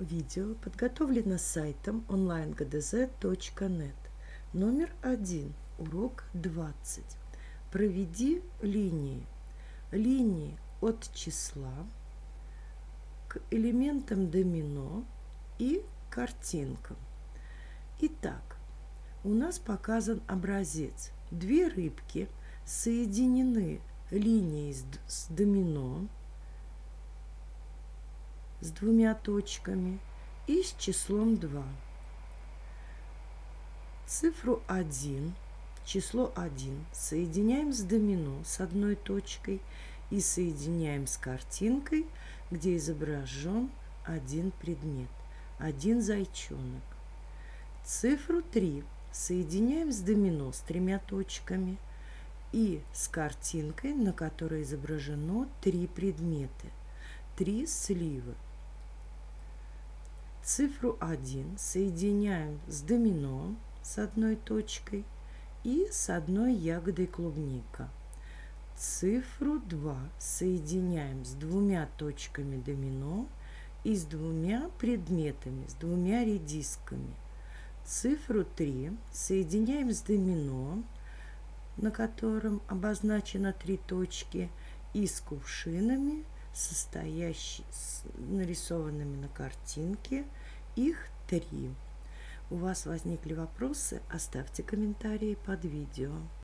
Видео подготовлено сайтом onlinegdz.net. Номер 1. Урок 20. Проведи линии. Линии от числа к элементам домино и картинкам. Итак, у нас показан образец. Две рыбки соединены линией с домино, с двумя точками и с числом 2. Цифру 1, число 1 соединяем с домино с одной точкой и соединяем с картинкой, где изображен один предмет, один зайчонок. Цифру 3 соединяем с домино с тремя точками и с картинкой, на которой изображено 3 предмета, 3 сливы. Цифру 1 соединяем с домино с одной точкой и с одной ягодой клубника. Цифру 2 соединяем с двумя точками домино и с двумя предметами, с двумя редисками. Цифру 3 соединяем с домино, на котором обозначено 3 точки, и с кувшинами, нарисованными на картинке, их 3. У вас возникли вопросы? Оставьте комментарии под видео.